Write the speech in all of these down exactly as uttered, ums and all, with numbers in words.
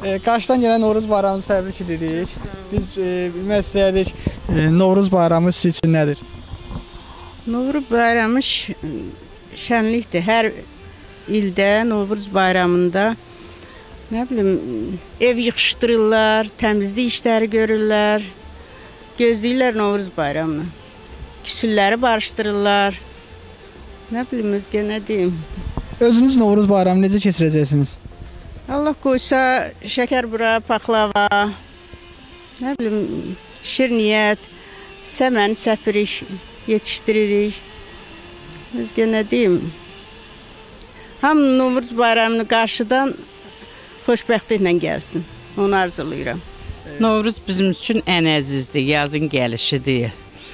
E, Qarşıdan gələn Novruz bayramımızı təbrik edirik. Biz e, bilmək istəyirdik, e, Novruz bayramı sizin üçün nədir? Novruz bayramı şənlikdir. Hər ildə Novruz bayramında nə bilim ev yığışdırırlar, təmizlik işləri görürlər. Gözləyirlər Novruz bayramını. Küsülləri barışdırırlar. Nə bilim özgə nə deyim. Özünüz Novruz bayramını necə keçirəcəksiniz? Allah qoysa şəkər bura, paxlava, nə bilim şirniyyət, səməni səpirik, yetişdiririk. Özgə nə deyim. Hamı Novruz bayramını qarşıdan xoşbəxtliklə gəlsin. Onu arzulayıram. Novruz bizim üçün ən əzizdir, yazın gəlişidir.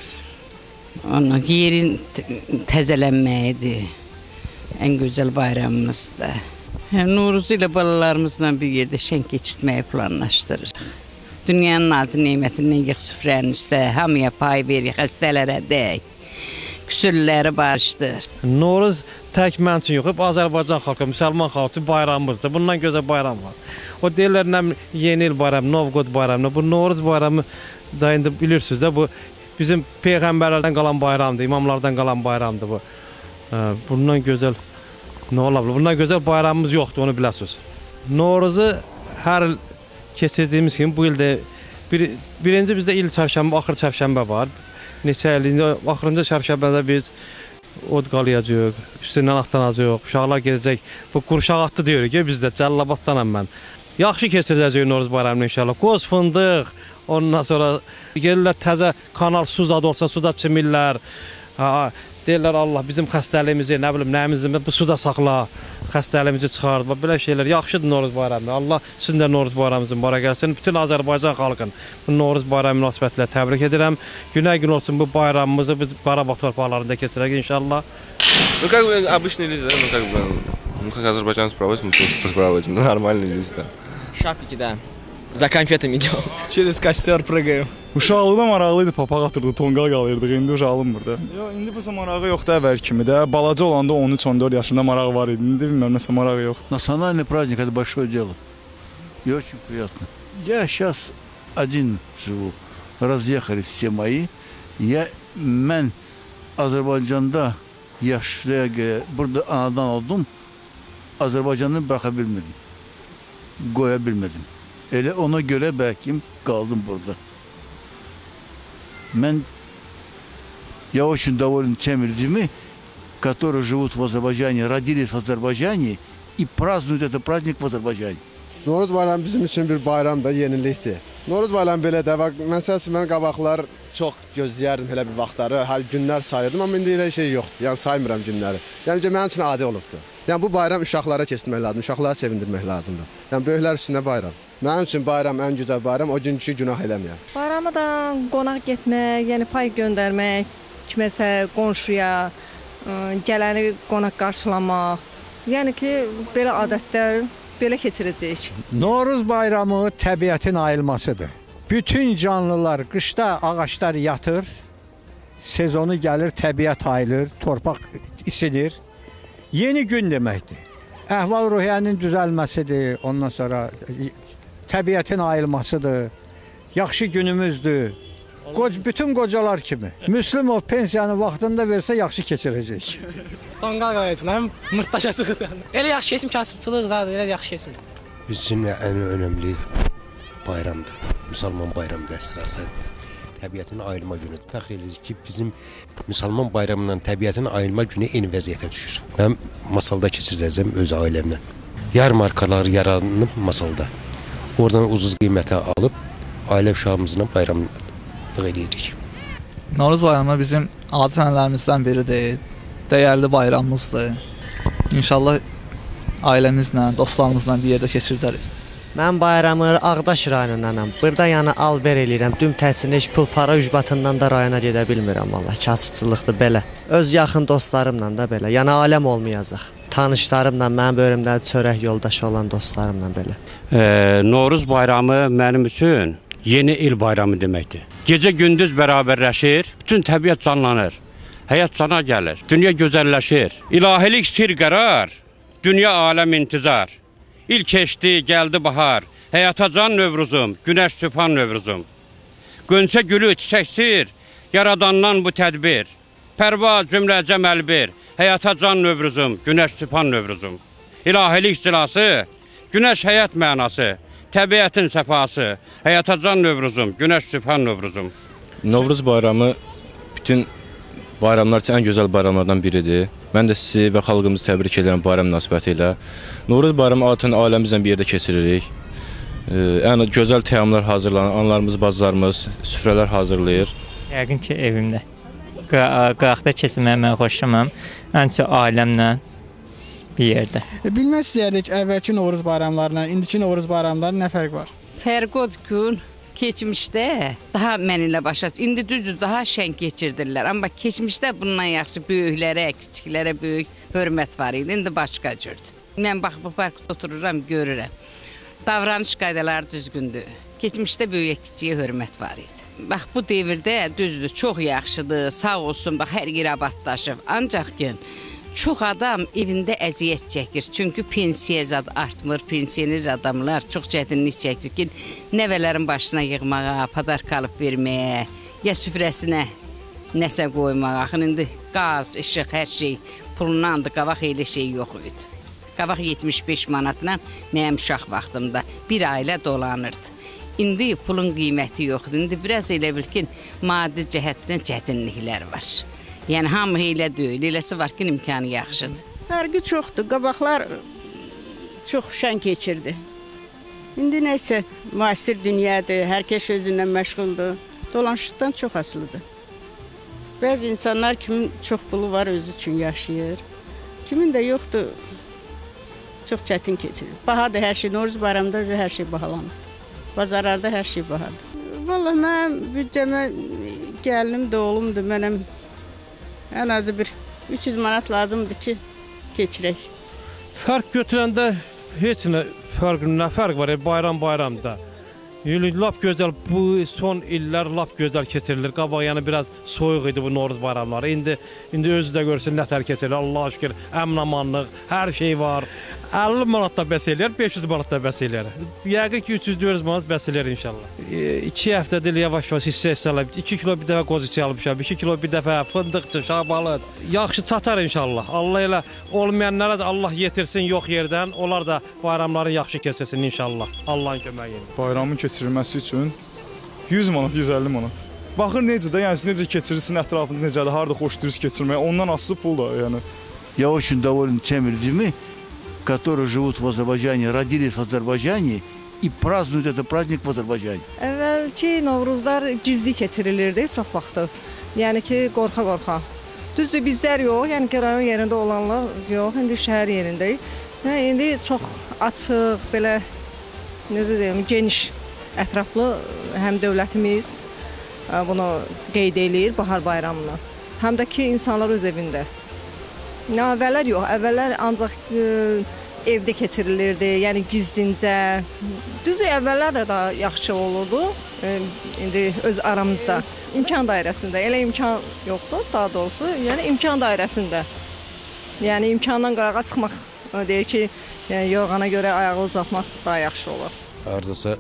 Onun yerin təzələnməyidir. Ən gözəl bayramımızdır. Novruz ilə balalarımızla bir yerdə şən keçirtməyi planlaşdırırıq. Dünyanın nazı nemətindən yığ süfrənin üstə, hamıya pay verir, xəstələrə deyək. Küsürləri barışdır. Novruz tək mən üçün yox, Azərbaycan xalqı, müsəlman xalqı üçün bayramımızdır. Bundan gözəl bayram var. O deyirlər, nə yeni il bayramı, Novqod bayramı. Bu Novruz bayramı da indi bilirsiniz də, bu bizim peyğəmbərlərdən qalan bayramdır, imamlardan qalan bayramdır bu. Bundan gözəl nə ola bilər? Bundan gözəl bayramımız yoxdur, onu biləsiniz. Novruzu hər il keçirdiyimiz kimi bu ildə bir, birinci bizdə il çərşənbə, axır çərşənbə var. Neçə il, indi axırıncı çərşənbədə biz od qalayacaq, üstündən atlanacaq, uşaqlar gedəcək. Bu qurşaq atdı deyirik ki, bizdə Cəlilabaddanam mən. Yaxşı keçiriləcək Novruz bayramını inşallah. Qoz, fındıq, ondan sonra gelirlər təzə kanal su zadı olsa suda çimirlər. Deyirlər Allah bizim xəstəliyimizi, nə bilim, nəyimizi bu suda saxla, xəstəliyimizi çıxardı. Belə şeylər yaxşıdır Novruz bayramı. Allah sizin də Novruz bayramımızın mübarək gəlsin. Bütün Azərbaycan xalqın bu Novruz bayramı münasibətilə təbrik edirəm. Günə gün olsun bu bayramımızı biz Qarabağ torpaqlarında keçirək inşallah. Ну как бы обычные люди, да, ну как бы, ну как азербайджанцы проводят, мы тоже проводим, нормальные люди, да. Шапки, да. За конфетами идем. Через костер прыгаем. Uşaqlıqda maraqlıydı, papaq atırdıq, tonqal qalırdıq, indi uşaqlımır da. Yox, indi bu marağı yoxdur əvvəl kimi də. Balaca olanda on üç on dörd yaşında marağı var idi. İndi bilmirəm, nəsə marağı yoxdur. Национальный праздник – это большое дело. И очень приятно. Я сейчас один живу. Разъехались все мои. Я, mən Azərbaycanda yaşlıya, burada anadan oldum. Azərbaycanı bıraxa bilmədim. Qoya bilmədim. Elə ona görə bəlkə qaldım burada. Mən я очень доволен теми людьми, которые живут в Азербайджане, родились в Azərbaycane и празднуют этот праздник в Azərbaycane. Novruz bayramı bizim üçün bir bayramdır, yenilikdir. Novruz bayramı belə də, məsəl üçün mən qabaqlar çox gözləyərdim elə bir vaxtları, hər günlər sayırdım, amma indi elə şey yoxdur, yəni saymıram günləri. Yəni mənim üçün adi olubdur. Yəni bu bayram uşaqlara keçirmək lazımdır, uşaqlara sevindirmək lazımdır. Yəni böyüklər üstündə bayram. Mənim üçün bayram ən gözəl bayram, o günkü günah eləməyəm. Bayramı da qonaq getmək, yəni pay göndərmək, kiməsə qonşuya, gələni qonaq qarşılamaq. Yəni ki, belə adətlər belə keçirəcəyik. Novruz bayramı təbiətin ayılmasıdır. Bütün canlılar qışda ağaçlar yatır, sezonu gəlir, təbiət ayılır, torpaq isidir. Yeni gün deməkdir. Əhval-ruhiyyənin düzəlməsidir, ondan sonra təbiətin ayılmasıdır, yaxşı günümüzdür. Qoc, bütün qocalar kimi. Müslümov pensiyanı vaxtında versə yaxşı keçirəcək. Tonqal qalayacaq, mırtdaşa çıxır. Elə yaxşı kesim, kasıbçılıq zadır, elə yaxşı kesim. Bizim ən önəmli bayramdır. Müsəlman bayramıdır əsasən. Təbiətin ayılma günüdür. Fəxr edirik ki, bizim müsəlman bayramından təbiətin ayılma günü eyni vəziyyətə düşür. Mən masalda keçirəcəm öz ailəmlə. Yarmarkalar yaranıb masalda. Oradan ucuz qiymətə alıb ailə uşağımızla bayramlıq edirik. Novruz bayramı bizim adət-ənənələrimizdən biridir. Dəyərli bayramımızdır. İnşallah ailəmizlə, dostlarımızla bir yerdə keçirdərik. Mən bayramı Ağdaş rayonundanam. Burada yəni alver eləyirəm. Düm təhsilində heç pul para ücbatından da rayona gedə bilmirəm vallahi. Kasıbçılıqdır belə. Öz yaxın dostlarımla da belə. Yəni aləm olmayacaq. Tanışlarımla, mənim bölümdə çörək yoldaşı olan dostlarımla belə. Ee, Novruz bayramı mənim üçün yeni il bayramı deməkdir. Gecə gündüz bərabərləşir, bütün təbiət canlanır. Həyat cana gəlir, dünya gözəlləşir. İlahilik sir qərar, dünya aləm intizar. İl keçdi, gəldi bahar, həyata can Növruzum, günəş sübhan Növruzum. Gönçə gülü çiçəksir, yaradandan bu tədbir. Pərva cümlə cəməlbir, həyata can Növruzum, günəş sübhan Növruzum. İlahilik silası, günəş həyat mənası, təbiətin səfası, həyata can Növruzum, günəş sübhan Növruzum. Novruz bayramı bütün bayramlar üçün ən gözəl bayramlardan biridir. Mən də sizi və xalqımızı təbrik edirəm bayram münasibəti ilə. Novruz bayramı adətən ailəmizlə bir yerdə keçiririk. Ən gözəl təamlar hazırlanır, analarımız, bacılarımız süfrələr hazırlayır. Yəqin ki, evimdə. Qıraqda keçirməyə mən xoşlamam. Ən çox ailəmlə bir yerdə. Bilmək istəyərdik əvvəlki Novruz bayramlarına, indiki Novruz bayramlarına nə fərq var? Fərq odur ki, keçmişdə daha mənimlə başa, indi düzdür, daha şən keçirdirlər. Amma keçmişdə bundan yaxşı böyüklərə, kiçiklərə böyük hörmət var idi. İndi başqa cürdür. Mən bax, bu parkda otururam, görürəm. Davranış qaydaları düzgündür. Keçmişdə böyüyə, kiçiyə hörmət var idi. Bax, bu devirdə düzdür, çox yaxşıdır, sağ olsun, bax, hər yer abadlaşıb. Ancaq ki, çox adam evində əziyyət çəkir. Çünki pensiya zad artmır, pensioner adamlar çox çətinlik çəkir ki, nəvələrin başına yığmağa, padarkalıb verməyə, ya süfrəsinə nəsə qoymağa. Axın, indi qaz, işıq, hər şey pulundandır, qabaq elə şey yox idi. Qabaq yetmiş beş manatla mənim uşaq vaxtımda bir ailə dolanırdı. İndi pulun qiyməti yoxdur. İndi biraz elə bil ki, maddi cəhətdən çətinliklər var. Yəni, hamı elə deyil, eləsi var ki, imkanı yaxşıdır. Fərqi çoxdur, qabaqlar çox şən keçirdi. İndi nəysə, müasir dünyadır, hər kəs özündən məşğuldur, dolanışıqdan çox asılıdır. Bəzi insanlar kimin çox pulu var, özü üçün yaşayır, kimin də yoxdur, çox çətin keçirir. Bahadır hər şey, Novruz bayramında hər şey bahalanır. Bazarlarda hər şey bahadır. Vallahi mən büdcəmə gəlinimdir, oğlumdur, mənəm ən azı bir üç yüz manat lazımdır ki, keçirək. Fərq götürəndə heç nə fərq, nə fərq var, bayram bayramda. Lap gözəl, bu son illər lap gözəl keçirilir. Qabaq yəni biraz soyuq idi bu Novruz bayramları. İndi indi özü də görsün nətər keçirilir. Allah'a şükür, əmin-amanlıq, hər şey var. əlli manat da bəs eləyər, beş yüz manat da bəs eləyər. Yəqin ki, üç yüz dörd yüz manat bəs eləyər inşallah. iki həftədir yavaş-yavaş hissə hesablayıb. iki kilo bir dəfə qoz içi almışam, iki kilo bir dəfə fındıqçı, şabalı. Yaxşı çatar inşallah. Allah elə olmayanlara da Allah yetirsin yox yerdən. Onlar da bayramları yaxşı keçirsin inşallah. Allah'ın köməyi ilə. Bayramın keçirilməsi üçün yüz manat, yüz əlli manat. Baxır necə də, yəni siz necə keçirirsin, ətrafınız necədir, harada xoşduruz keçirməyə, ondan asılı pul da, yəni. Я очень доволен теми людьми, которые живут в Азербайджане, родились в Azərbaycani и празднуют этот праздник в Azərbaycani. Əvvəlki Novruzlar gizli keçirilirdi çox vaxtı. Yəni ki, qorxa-qorxa. Düzdür, bizlər yox, yəni ki, rayon yerində olanlar yox, indi şəhər yerindəyik. Yəni, indi çox açıq, belə, necə deyim, geniş, ətraflı həm dövlətimiz bunu qeyd eləyir bahar bayramını. Həm də ki, insanlar öz evində. Nə, əvvəllər yox, əvvəllər ancaq e, evdə keçirilirdi, yəni gizlincə. Düzdür, əvvəllər də daha yaxşı olurdu, e, indi öz aramızda, imkan dairəsində. Elə imkan yoxdur, daha doğrusu, yəni imkan dairəsində. Yəni imkandan qırağa çıxmaq, deyir ki, yəni, yorğana görə ayağı uzatmaq daha yaxşı olur. Arzası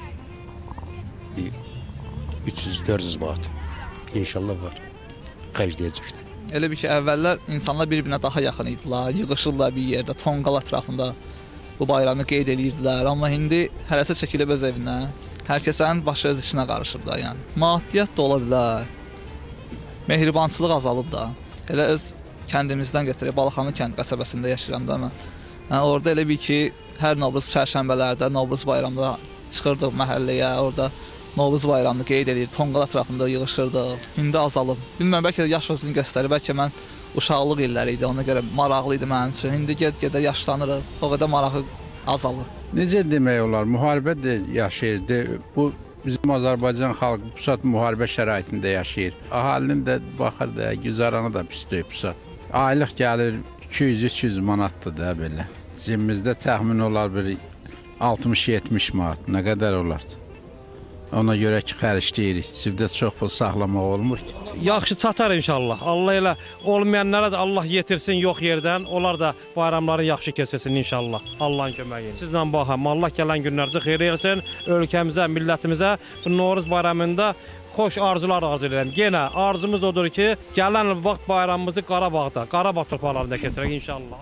üç yüz dörd yüz manat inşallah var, xərcləyəcəkdir. Elə bir ki, əvvəllər insanlar bir-birinə daha yaxın idilər, yığışırlar bir yerdə, tonqal ətrafında bu bayramı qeyd edirdilər. Amma indi hərəsə çəkilib öz evinə, hər kəsən başı öz işinə qarışıb da. Yəni. Maddiyyat da ola bilər, mehribançılıq azalıb da. Elə öz kəndimizdən götürək, Balaxanı kənd qəsəbəsində yaşayıram da mən. Yəni, orada elə bir ki, hər Novruz çərşənbələrdə, Novruz bayramında çıxırdıq məhəlləyə, orada Novruz bayramını qeyd edir, tonqal ətrafında yığışırdıq. İndi azalıb. Bilməm, bəlkə də yaş özünü göstərir, bəlkə mən uşaqlıq illəri idi, ona görə maraqlı idi mənim üçün. İndi get-gedə yaşlanırıq, o qədər marağı azalır. Necə demək olar, müharibə də yaşayırdı. Bu, bizim Azərbaycan xalqı bu saat müharibə şəraitində yaşayır. Əhalinin də baxır da, güzaranı da pisdir bu saat. Aylıq gəlir iki yüz üç yüz manatdır da belə. Cibimizdə təxmin olar bir altmış yetmiş manat, nə qədər olardı? Ona görə ki, xərcləyirik. Cibdə çox pul saxlamaq olmur ki. yaxşı çatar inşallah. Allah elə olmayanlara da Allah yetirsin yox yerdən. Onlar da bayramları yaxşı keçirsin inşallah. Allahın köməyi ilə. Sizlə baxam. Allah gələn günlərinizi xeyir etsin. Ölkəmizə, millətimizə bu Novruz bayramında xoş arzular arzu edirəm. Yenə arzumuz odur ki, gələn vaxt bayramımızı Qarabağda, Qarabağ torpaqlarında keçirək inşallah.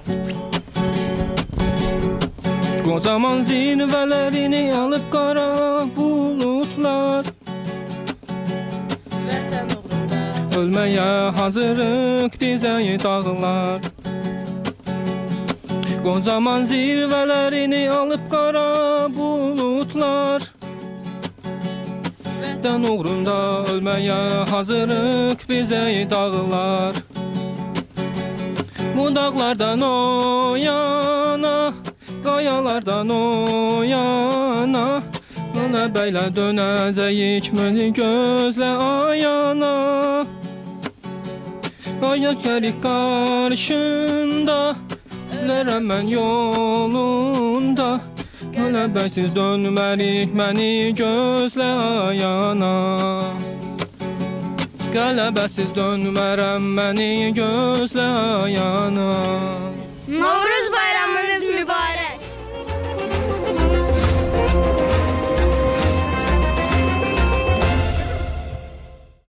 Kocaman zirvələrini alıb qara bulutlar, ölməyə hazırıq bizə dağlar. Kocaman zirvələrini alıb qara bulutlar, vətən uğrunda ölməyə hazırıq bizə dağlar. Bu dağlardan o yana, qayalardan o yana, Mənə bəylə dönəcəyik məni gözlə ayana. Qayat gəlik qarşında, lərəm mən yolunda, Qələbəsiz dönmərik məni gözlə ayana. Qələbəsiz dönmərəm məni gözlə ayana.